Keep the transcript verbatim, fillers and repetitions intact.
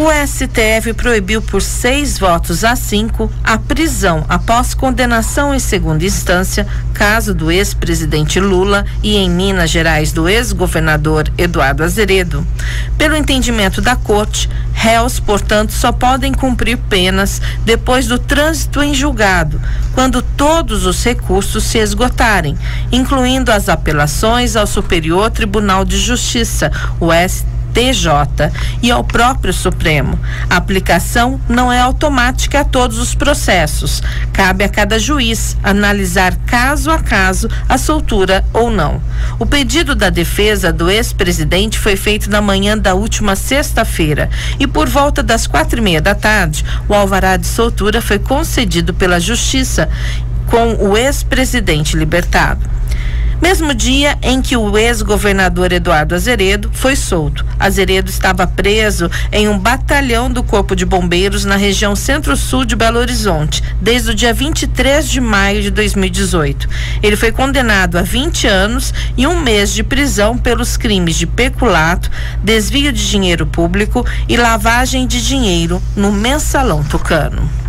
O S T F proibiu por seis votos a cinco a prisão após condenação em segunda instância, caso do ex-presidente Lula e em Minas Gerais do ex-governador Eduardo Azeredo. Pelo entendimento da corte, réus, portanto, só podem cumprir penas depois do trânsito em julgado, quando todos os recursos se esgotarem, incluindo as apelações ao Superior Tribunal de Justiça, o S T J, e ao próprio Supremo. A aplicação não é automática a todos os processos. Cabe a cada juiz analisar caso a caso a soltura ou não. O pedido da defesa do ex-presidente foi feito na manhã da última sexta-feira e por volta das quatro e meia da tarde, o alvará de soltura foi concedido pela Justiça, com o ex-presidente libertado. Mesmo dia em que o ex-governador Eduardo Azeredo foi solto. Azeredo estava preso em um batalhão do Corpo de Bombeiros na região centro-sul de Belo Horizonte, desde o dia vinte e três de maio de dois mil e dezoito. Ele foi condenado a vinte anos e um mês de prisão pelos crimes de peculato, desvio de dinheiro público e lavagem de dinheiro no Mensalão Tucano.